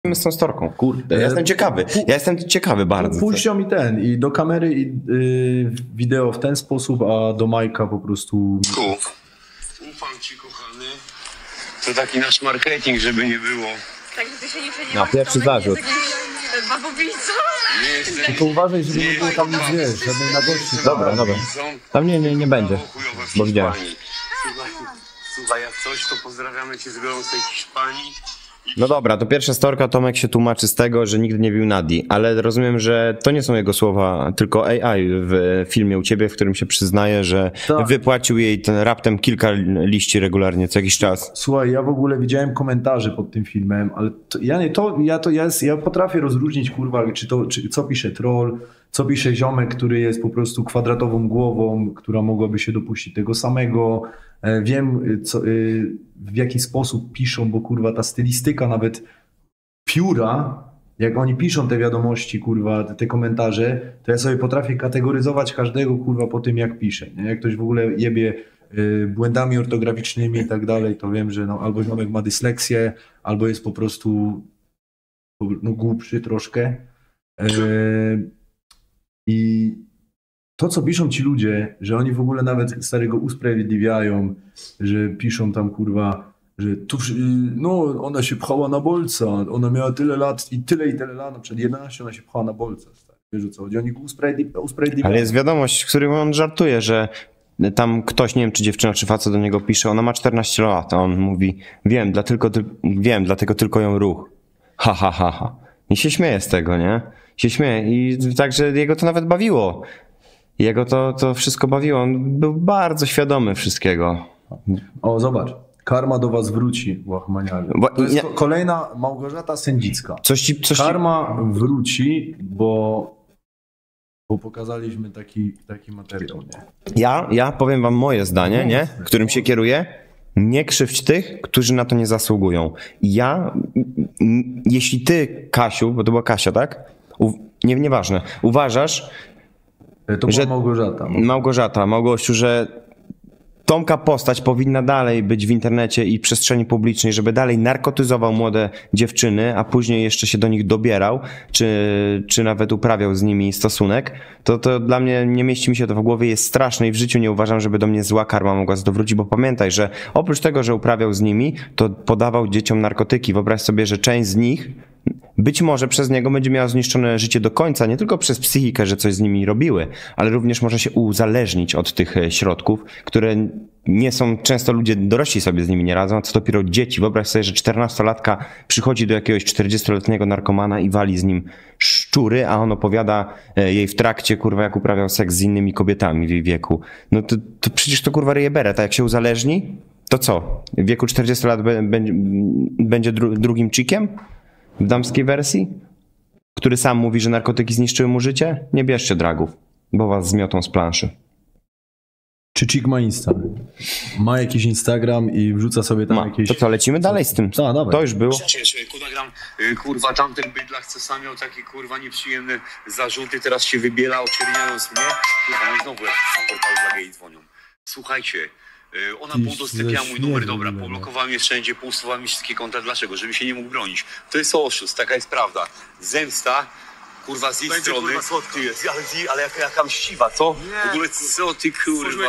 z tą storką, kurde, ja jestem ciekawy. Ja jestem ciekawy bardzo. Puścią mi i do kamery wideo w ten sposób, a do Majka po prostu... Ufam ci, kochany. To taki nasz marketing, żeby nie było. Tak, żeby się nie przejęło. No, pierwszy zarzut. Babowicą. Tylko uważaj, żeby nie było tam nic, wiesz, żadnej nagości. Dobra. Tam nie będzie, bo widziałem. Słuchaj, jak coś, to pozdrawiamy cię z gorącej Hiszpanii. No dobra, to pierwsza storka, Tomek się tłumaczy z tego, że nigdy nie bił Nadii, ale rozumiem, że to nie są jego słowa, tylko AI w filmie u ciebie, w którym się przyznaje, że wypłacił jej ten raptem kilka liści regularnie co jakiś czas. Słuchaj, ja w ogóle widziałem komentarze pod tym filmem, ale ja potrafię rozróżnić, kurwa, co pisze troll, co pisze ziomek, który jest po prostu kwadratową głową, która mogłaby się dopuścić tego samego. Wiem, w jaki sposób piszą, bo kurwa ta stylistyka nawet pióra, jak oni piszą te wiadomości, kurwa, te komentarze, to ja sobie potrafię kategoryzować każdego, kurwa, po tym jak pisze. Nie? Jak ktoś w ogóle jebie błędami ortograficznymi i tak dalej, to wiem, że no, albo ziomek ma dysleksję, albo jest po prostu głupszy troszkę. I to, co piszą ci ludzie, że oni w ogóle nawet starego usprawiedliwiają, że piszą tam, kurwa, że tu, no, ona się pchała na bolca, ona miała tyle lat i tyle lat, na przykład 11, ona się pchała na bolca. Wiesz o co chodzi? Oni go usprawiedliwiają. Ale jest wiadomość, w której on żartuje, że tam ktoś, nie wiem, czy dziewczyna, czy facet do niego pisze, ona ma 14 lat, a on mówi, wiem, dlatego tylko ją ruch. Ha. I się śmieje z tego, nie? Się śmieje i także jego to nawet bawiło. Jego to wszystko bawiło. On był bardzo świadomy wszystkiego. O, zobacz. Karma do was wróci, łachmaniarze. To jest kolejna Małgorzata Sędzicka. Karma wróci, bo pokazaliśmy taki materiał. Nie? Ja powiem wam moje zdanie, nie? Którym się kieruję. Nie krzywdź tych, którzy na to nie zasługują. Jeśli ty, Kasiu, bo to była Kasia, tak? Nieważne. Uważasz, to była Małgosiu, że Tomka postać powinna dalej być w internecie i przestrzeni publicznej, żeby dalej narkotyzował młode dziewczyny, a później jeszcze się do nich dobierał, czy nawet uprawiał z nimi stosunek, to dla mnie nie mieści mi się to w głowie, jest straszne i w życiu nie uważam, żeby do mnie zła karma mogła zawrócić, bo pamiętaj, że oprócz tego, że uprawiał z nimi, to podawał dzieciom narkotyki. Wyobraź sobie, że część z nich być może przez niego będzie miała zniszczone życie do końca, nie tylko przez psychikę, że coś z nimi robiły, ale również może się uzależnić od tych środków, które nie są, często ludzie dorośli sobie z nimi nie radzą, a co dopiero dzieci. Wyobraź sobie, że 14-latka przychodzi do jakiegoś 40-letniego narkomana i wali z nim szczury, a on opowiada jej w trakcie, kurwa, jak uprawiał seks z innymi kobietami w jej wieku. No to przecież to kurwa ryje beret, a jak się uzależni, to co? W wieku 40 lat będzie drugim chikiem? W damskiej wersji? Który sam mówi, że narkotyki zniszczyły mu życie? Nie bierzcie dragów, bo was zmiotą z planszy. Czy Chick ma Insta? Ma jakiś Instagram i wrzuca sobie tam jakieś... To co, lecimy dalej z tym? To już było. Kurwa, tamten bydlak, co sam miał takie, kurwa, nieprzyjemne zarzuty, teraz się wybiela, oczerniając mnie. Kurwa, no znowu w portalu dla gej dzwonią. Słuchajcie, ona udostępniała mój numer, dobra, poblokowała mnie wszędzie, pousuwała mi wszystkie konta. Dlaczego? Żeby się nie mógł bronić. To jest oszust, taka jest prawda. Zemsta, kurwa, z jej strony. Ale jaka mściwa, co? Nie, w ogóle co ty, kurwa,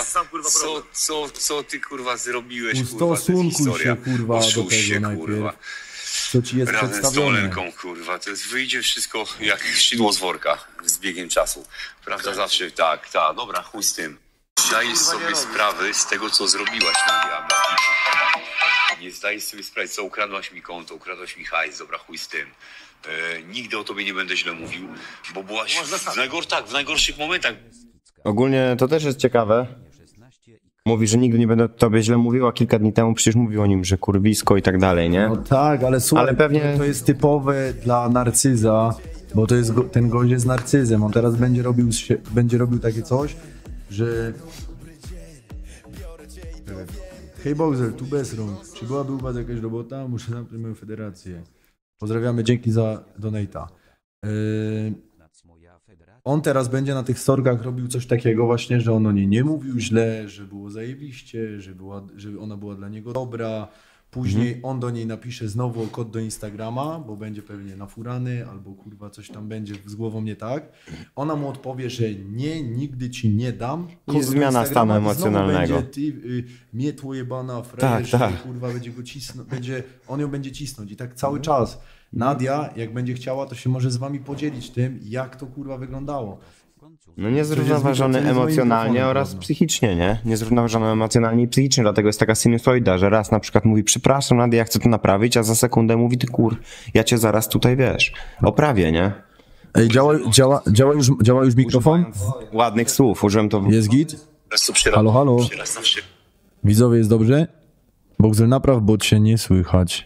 co ty, kurwa, zrobiłeś, kurwa, to jest historia. Kurwa, oszuście, kurwa. Co ci jest razem z Dolenką, kurwa, to jest, wyjdzie wszystko jak szydło z worka z biegiem czasu. Prawda zawsze, tak, dobra, chuj z tym. Zdajesz sobie sprawy z tego, co zrobiłaś, Nadia. Nie zdajesz sobie sprawy, co ukradłaś mi konto, ukradłaś mi hajs, dobra, chuj z tym. Nigdy o tobie nie będę źle mówił, bo byłaś w najgorszych momentach. Ogólnie to też jest ciekawe. Mówi, że nigdy nie będę o tobie źle mówił, a kilka dni temu przecież mówił o nim, że kurwisko i tak dalej, nie? No tak, ale słuchaj, ale pewnie... to jest typowe dla narcyza, bo to jest ten gość jest narcyzem. On teraz będzie robił takie coś, że... Hej Bowser, tu bez rąk. Czy byłaby u was jakaś robota? Muszę zamknąć moją federację. Pozdrawiamy, dzięki za donate'a. On teraz będzie na tych storkach robił coś takiego właśnie, że on o niej nie mówił źle, że było zajebiście, że ona była dla niego dobra. Później on do niej napisze znowu kod do Instagrama, bo będzie pewnie nafurany albo kurwa coś tam będzie z głową nie tak. Ona mu odpowie, że nie, nigdy ci nie dam. I zmiana stanu emocjonalnego. Będzie mietło jebana, frajerz, tak. kurwa będzie go cisnąć, on ją będzie cisnąć i tak cały czas. Nadia, jak będzie chciała, to się może z wami podzielić tym, jak to kurwa wyglądało. No niezrównoważony emocjonalnie oraz psychicznie, nie? Niezrównoważony emocjonalnie i psychicznie, dlatego jest taka sinusoida, że raz na przykład mówi przepraszam Nadia, ja chcę to naprawić, a za sekundę mówi ty ja cię zaraz tutaj wiesz, oprawię, nie? Ej, działa już mikrofon? Ładnych słów, użyłem to... Jest git? Halo. Widzowie, jest dobrze? Boxer, napraw, bo cię nie słychać.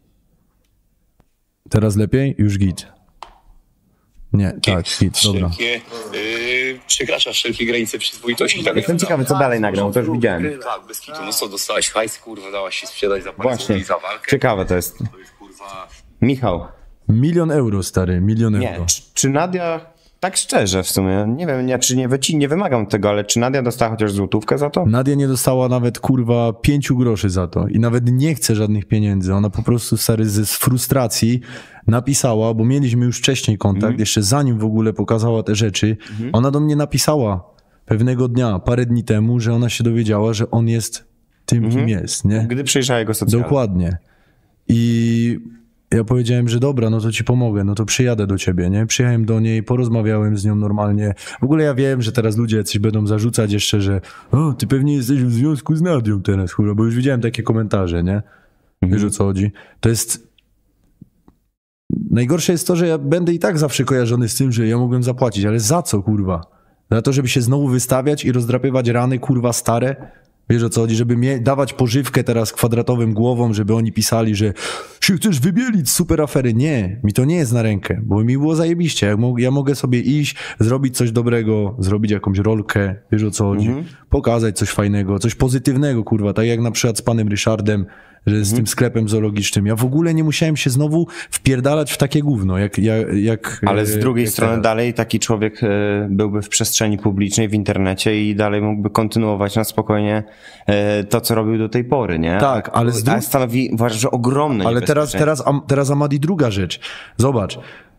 Teraz lepiej? Już git. Nie, tak, git, dobra. Przekracza wszelkie granice przyzwoitości. Tak. Jestem ciekawy, co dalej nagrał, to już widziałem. Tak, bez kitu. No co, dostałeś hajs, kurwa, dałaś się sprzedać za parę i za walkę? Ciekawe to jest. To jest, kurwa... Michał. 1 000 000 euro, stary, 1 000 000 Nie, euro. czy Nadia, tak szczerze w sumie, nie wiem, nie wymagam tego, ale czy Nadia dostała chociaż złotówkę za to? Nadia nie dostała nawet, kurwa, 5 groszy za to i nawet nie chce żadnych pieniędzy. Ona po prostu, stary, z frustracji napisała, bo mieliśmy już wcześniej kontakt, jeszcze zanim w ogóle pokazała te rzeczy, ona do mnie napisała pewnego dnia, parę dni temu, że ona się dowiedziała, że on jest tym, kim jest, nie? Gdy przejrzała jego socjale. Dokładnie. I ja powiedziałem, że dobra, no to ci pomogę, no to przyjadę do ciebie, nie? Przyjechałem do niej, porozmawiałem z nią normalnie. W ogóle ja wiem, że teraz ludzie jacyś będą zarzucać jeszcze, że ty pewnie jesteś w związku z Nadią teraz, kurwa, bo już widziałem takie komentarze, nie? Wiesz, o co chodzi? To jest... Najgorsze jest to, że ja będę i tak zawsze kojarzony z tym, że ja mogłem zapłacić, ale za co, kurwa? Za to, żeby się znowu wystawiać i rozdrapywać rany, kurwa, stare? Wiesz, o co chodzi? Żeby dawać pożywkę teraz kwadratowym głowom, żeby oni pisali, że się chcesz wybielić z super afery. Nie, mi to nie jest na rękę, bo mi było zajebiście. Ja mogę sobie iść, zrobić coś dobrego, zrobić jakąś rolkę, wiesz, o co chodzi? Pokazać coś fajnego, coś pozytywnego, kurwa, tak jak na przykład z panem Ryszardem, że z tym sklepem zoologicznym. Ja w ogóle nie musiałem się znowu wpierdalać w takie gówno, jak ale z drugiej strony teraz. dalej taki człowiek byłby w przestrzeni publicznej, w internecie i dalej mógłby kontynuować na spokojnie to, co robił do tej pory, nie? Tak, ale stanowi, uważam, że ogromne ale teraz Amadi druga rzecz. Zobacz.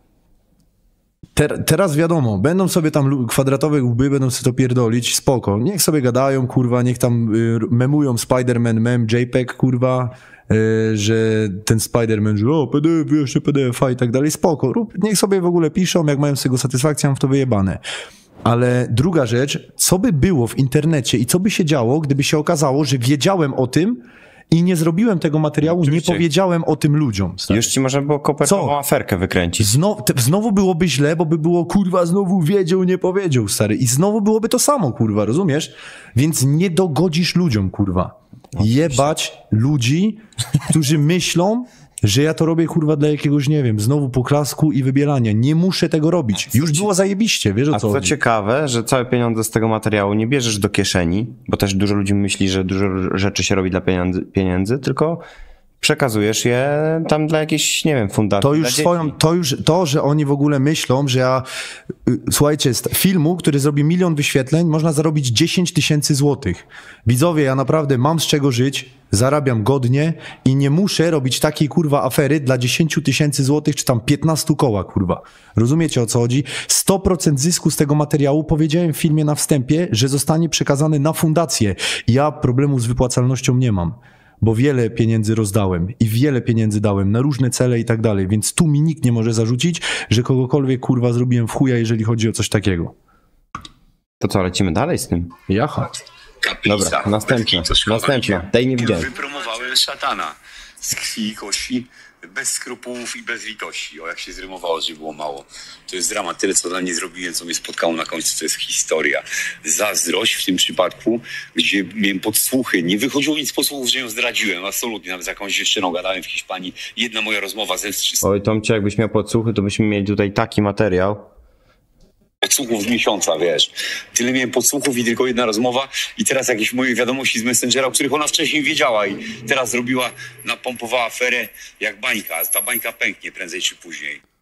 Teraz wiadomo, będą sobie tam kwadratowe łby, będą sobie to pierdolić, spoko. Niech sobie gadają, kurwa, niech tam memują Spider-Man mem, JPEG, kurwa, że ten Spider-Man, że PDF, jeszcze PDF-a i tak dalej, spoko. Niech sobie w ogóle piszą, jak mają z tego satysfakcję, mam w to wyjebane. Ale druga rzecz, co by było w internecie i co by się działo, gdyby się okazało, że wiedziałem o tym i nie zrobiłem tego materiału, oczywiście. Nie powiedziałem o tym ludziom. Stary. Już ci można było kopertową aferkę wykręcić. Znowu byłoby źle, bo by było, kurwa, znowu wiedział, nie powiedział, stary. I znowu byłoby to samo, kurwa, rozumiesz? Więc nie dogodzisz ludziom, kurwa. Jebać ludzi, którzy myślą, że ja to robię, kurwa, dla jakiegoś, nie wiem, znowu poklasku i wybielania. Nie muszę tego robić. Już było zajebiście, wiesz, o co A co chodzi? ciekawe, że całe pieniądze z tego materiału nie bierzesz do kieszeni, bo też dużo ludzi myśli, że dużo rzeczy się robi dla pieniędzy, tylko przekazujesz je tam dla jakiejś, nie wiem, fundacji. To, że oni w ogóle myślą, że ja, słuchajcie, z filmu, który zrobi 1 000 000 wyświetleń, można zarobić 10 000 złotych. Widzowie, ja naprawdę mam z czego żyć, zarabiam godnie i nie muszę robić takiej, kurwa, afery dla 10 000 złotych, czy tam 15 koła, kurwa. Rozumiecie, o co chodzi? 100% zysku z tego materiału, powiedziałem w filmie na wstępie, że zostanie przekazany na fundację. Ja problemu z wypłacalnością nie mam, bo wiele pieniędzy rozdałem i wiele pieniędzy dałem na różne cele i tak dalej, więc tu mi nikt nie może zarzucić, że kogokolwiek, kurwa, zrobiłem w chuja, jeżeli chodzi o coś takiego. To co, lecimy dalej z tym? Jaha. Kaplica, dobra, następna. Tej nie widziałem. Wypromowałem szatana z krwi i kości, bez skrupułów i bez litości. O, jak się zrymowało, że było mało. To jest dramat. Tyle, co dla mnie zrobiłem, co mnie spotkało na końcu, to jest historia. Zazdrość w tym przypadku, gdzie miałem podsłuchy. Nie wychodziło nic z podsłuchów, że ją zdradziłem. Absolutnie. Nawet z jakąś dziewczyną gadałem w Hiszpanii. Jedna moja rozmowa ze Oj, Tomcie, jakbyś miał podsłuchy, to byśmy mieli tutaj taki materiał. podsłuchów z miesiąca, wiesz. Tyle miałem podsłuchów i tylko jedna rozmowa i teraz jakieś moje wiadomości z Messengera, o których ona wcześniej wiedziała i teraz zrobiła, napompowała aferę jak bańka. Ta bańka pęknie prędzej czy później.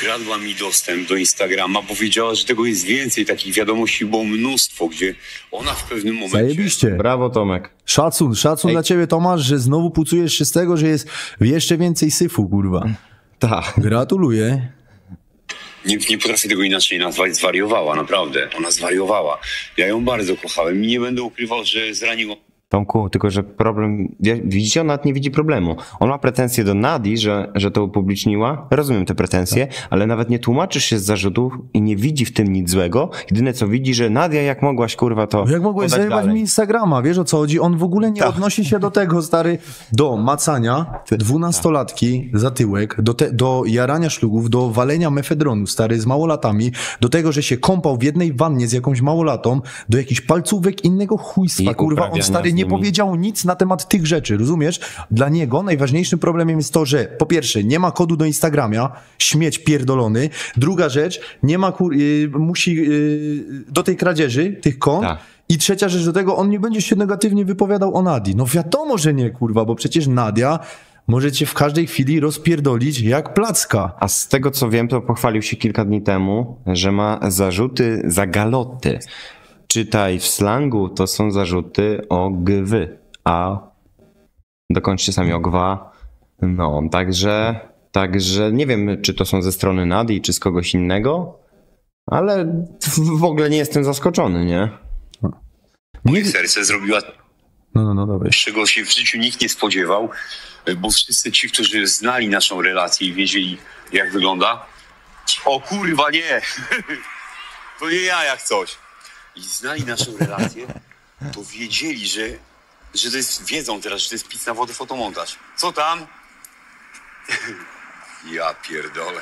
ukradła mi dostęp do Instagrama, powiedziała, że tego jest więcej, takich wiadomości było mnóstwo, gdzie ona w pewnym momencie... Zajebiście. Brawo, Tomek. Szacun dla ciebie, Tomasz, że znowu pucujesz się z tego, że jest jeszcze więcej syfu, kurwa. Tak. Gratuluję. Nie potrafię tego inaczej nazwać, zwariowała, naprawdę. Ona zwariowała. Ja ją bardzo kochałem i nie będę ukrywał, że zraniło... Tomku, tylko że problem, widzicie, on nawet nie widzi problemu. On ma pretensje do Nadii, że to upubliczniła. Rozumiem te pretensje, ale nawet nie tłumaczysz się z zarzutów i nie widzi w tym nic złego. Jedyne co widzi, że Nadia, jak mogłaś, kurwa, to Jak mogłeś podać zajebać dalej. mi Instagrama, wiesz o co chodzi? On w ogóle nie odnosi się do tego, stary, do macania 12-latki za tyłek, do jarania szlugów, do walenia mefedronu, stary, z małolatami, do tego, że się kąpał w jednej wannie z jakąś małolatą, do jakichś palcówek innego chujstwa, I kurwa. On, uprawiania stary, z nie nimi. powiedział nic na temat tych rzeczy, rozumiesz? Dla niego najważniejszym problemem jest to, że po pierwsze, nie ma kodu do Instagramia, śmieć pierdolony. Druga rzecz, nie ma, musi do tej kradzieży, tych kont. Tak. I trzecia rzecz do tego, on nie będzie się negatywnie wypowiadał o Nadii. No wiadomo, że nie, kurwa, bo przecież Nadia może cię w każdej chwili rozpierdolić jak placka. A z tego co wiem, to pochwalił się kilka dni temu, że ma zarzuty za galoty. Czytaj w slangu, to są zarzuty o gwy, a dokończcie sami o gwa. No, także nie wiem, czy to są ze strony Nadii, czy z kogoś innego, ale w ogóle nie jestem zaskoczony, nie? Moje serce zrobiła No, dawaj. czego się w życiu nikt nie spodziewał, bo wszyscy ci, którzy znali naszą relację i wiedzieli, jak wygląda, o kurwa nie, to nie ja jak coś. I znali naszą relację, to wiedzieli, że to jest, wiedzą teraz, że to jest pic na wodę, fotomontaż. Co tam? Ja pierdolę.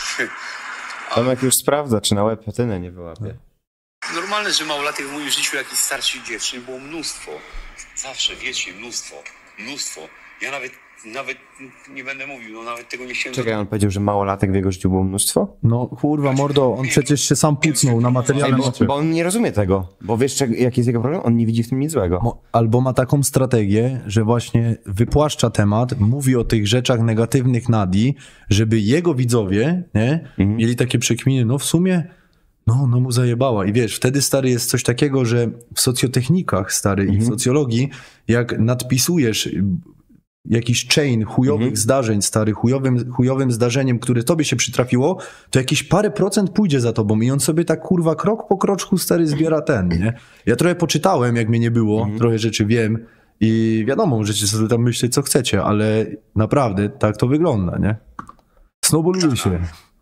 Tomek już sprawdza, czy na łeb patynę nie wyłapie. Normalne, że małolatek w moim życiu, jakichś starszych dziewczyn było mnóstwo. Zawsze, wiecie, mnóstwo. Ja nawet nie będę mówił, no nawet tego nie chciałem... Czekaj, on powiedział, że małolatek w jego życiu było mnóstwo? No kurwa, mordo, on przecież się sam pucnął na materiale. Bo on nie rozumie tego, bo wiesz, jaki jest jego problem? On nie widzi w tym nic złego. Albo ma taką strategię, że właśnie wypłaszcza temat, mówi o tych rzeczach negatywnych Nadii, żeby jego widzowie, nie, mieli takie przekminy, no w sumie, no mu zajebała. I wiesz, wtedy, stary, jest coś takiego, że w socjotechnikach, stary, i w socjologii, jak nadpisujesz jakiś chain chujowych zdarzeń, stary, chujowym zdarzeniem, które tobie się przytrafiło, to jakieś parę procent pójdzie za tobą i on sobie tak, kurwa, krok po kroczku, stary, zbiera ten, nie? Ja trochę poczytałem, jak mnie nie było, trochę rzeczy wiem i wiadomo, możecie sobie tam myśleć, co chcecie, ale naprawdę tak to wygląda, nie? Snowballuje się.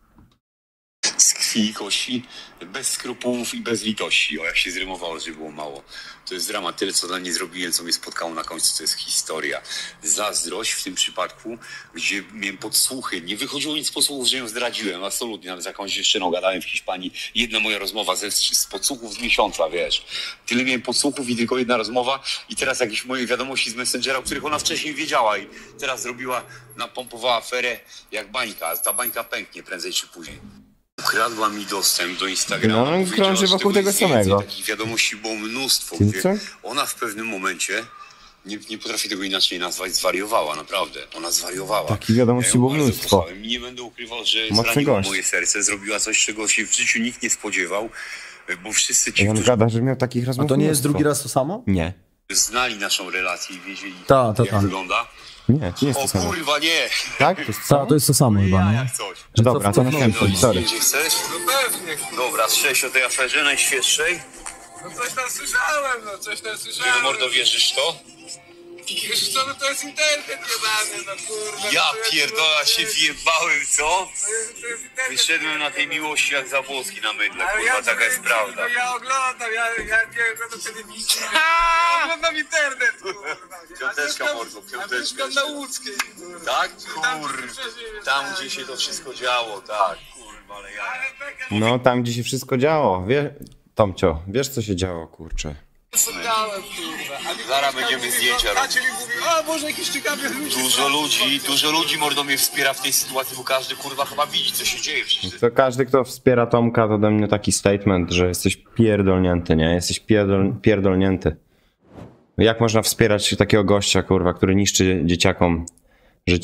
Z krwi i kości, bez skrupułów i bez litości. O, jak się zrymowało, że było mało. To jest dramat. Tyle, co dla mnie zrobiłem, co mnie spotkało na końcu, to jest historia. Zazdrość w tym przypadku, gdzie miałem podsłuchy. Nie wychodziło nic z podsłuchów, że ją zdradziłem. Absolutnie. Nawet z jakąś dziewczyną gadałem w Hiszpanii. Jedna moja rozmowa z podsłuchów z miesiąca, wiesz. Tyle miałem podsłuchów i tylko jedna rozmowa. I teraz jakieś moje wiadomości z Messengera, o których ona wcześniej wiedziała. I teraz zrobiła, napompowała aferę jak bańka. Ta bańka pęknie prędzej czy później. Ukradła mi dostęp do Instagrama. No, on Powiedziała, krąży że wokół tego jest więcej. samego. Takich wiadomości było mnóstwo, Ty gdzie co? ona w pewnym momencie, nie potrafię tego inaczej nazwać, zwariowała, naprawdę. Ona zwariowała. Takich wiadomości ją było bardzo mnóstwo. kochałem i nie będę ukrywał, że Mocny zraniło gość. moje serce, zrobiła coś, czego się w życiu nikt nie spodziewał, bo wszyscy ci, I on którzy gada, że miał takich A rozmów to nie jest mnóstwo. drugi raz to samo? Nie. znali naszą relację i wiedzieli, Ta. jak wygląda. Nie jest O to samo. kurwa, nie! Tak? To jest to samo? To jest to samo chyba, nie? Jak coś. Dobra, to następny, sorry. Gdzie chcesz? No pewnie. Dobra, strzeć o tej aferze najświeższej. No coś tam słyszałem, Ty no mordo wierzysz w to? Wiesz co, no to jest internet jebany, no kurwa. Ja no to pierdola jest- się wjebałem, co? To jest internet. Wyszedłem na tej miłości jak Zabłoski na mydle, Ale kurwa, taka jest prawda. No ja oglądam, ja nie oglądam telewizji. Ja oglądam internet, kurwa. Piąteczka, mordo, A piąteczka mieszkam jeszcze. na Łódzkiej, kurwa. Tak? Tam, Kur... gdzie przeżyjesz, Tam, tak. gdzie się to wszystko działo, tak. Kurwa, ale ja... Ale taka No, tam gdzie się wszystko działo. Tomcio, wiesz co się działo, kurczę. spotkałem, kurwa. A mi Zaraz koleżka będziemy mówi, zdjęcia no, robić. Kacie mi mówi, o Boże, jakiś ciekawy ludzi. Dużo ludzi mordo mnie wspiera w tej sytuacji, bo każdy kurwa chyba widzi, co się dzieje przecież. To każdy, kto wspiera Tomka, to ode mnie taki statement, że jesteś pierdolnięty, nie? Jesteś pierdolnięty. Jak można wspierać takiego gościa, kurwa, który niszczy dzieciakom życie?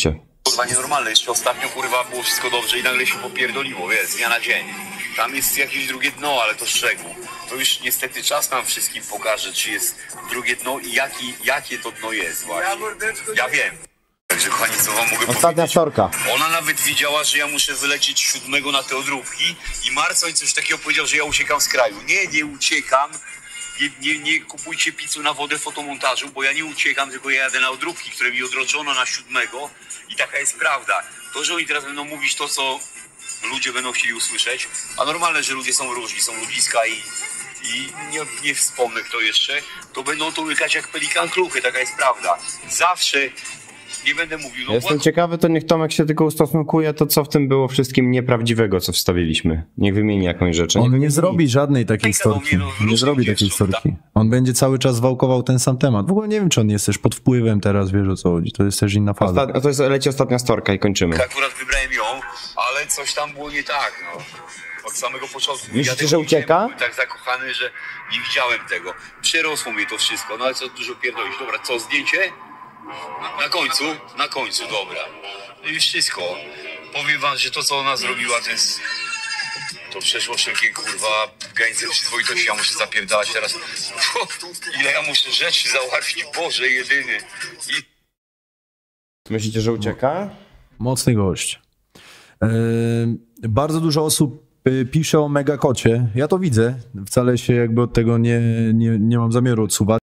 kurwa nienormalne. Jeszcze ostatnio kurwa było wszystko dobrze i nagle się popierdoliło, wiesz, z dnia na dzień. Tam jest jakieś drugie dno, ale to szczegół. To już niestety czas nam wszystkim pokaże, czy jest drugie dno i jakie to dno jest właśnie. Ja wiem. Także kochani, co wam mogę Ostatnia powiedzieć? storka. Ona nawet widziała, że ja muszę wylecieć 7 na te odróbki i Marcoń coś takiego powiedział, że ja uciekam z kraju. Nie uciekam. Nie kupujcie pizzu na wodę fotomontażu, bo ja nie uciekam, tylko ja jadę na odróbki, które mi odroczono na 7 i taka jest prawda. To, że oni teraz będą mówić to, co ludzie będą chcieli usłyszeć, a normalne, że ludzie są różni, są ludziska i nie wspomnę kto jeszcze, to będą to łykać jak pelikan kluchy, taka jest prawda. Zawsze, nie będę mówił. No, Jestem ciekawy, to niech Tomek się tylko ustosunkuje, to co w tym było wszystkim nieprawdziwego, co wstawiliśmy. Niech wymieni jakąś rzecz. On nie zrobi żadnej takiej storki. Nie zrobi takiej storki. On będzie cały czas wałkował ten sam temat. W ogóle nie wiem, czy on jest też pod wpływem teraz, wiesz o co chodzi. To jest też inna faza. Leci ostatnia storka i kończymy. Akurat wybrałem ją, ale coś tam było nie tak, no. Od samego początku. Myślicie, tego że nie ucieka? widziałem, byłem tak zakochany, że nie widziałem tego. Przerosło mnie to wszystko, no ale co dużo pierdolić. Dobra, co, zdjęcie? Na końcu, dobra. No i wszystko. Powiem wam, że to, co ona zrobiła, to przeszło wszelkie, kurwa, granice przyzwoitości. Ja muszę zapierdalać teraz. Ile ja muszę rzeczy załatwić, Boże, jedyny. Myślicie, że ucieka? Mocny gość. Bardzo dużo osób pisze o Megakocie. Ja to widzę. Wcale się jakby od tego nie mam zamiaru odsuwać.